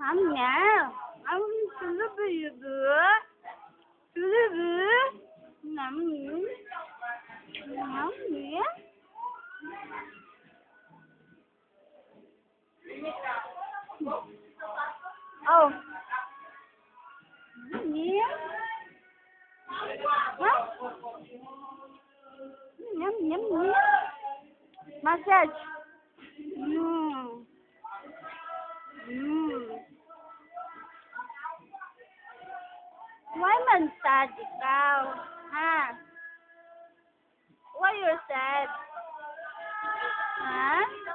Meow. Sulubu. Sulubu. Num. Num. Oh. Yeah. Huh? Yum, yum, yum. Massage. Mm. Mm. Why man sad ikaw? Ha? Why you're sad? Ha?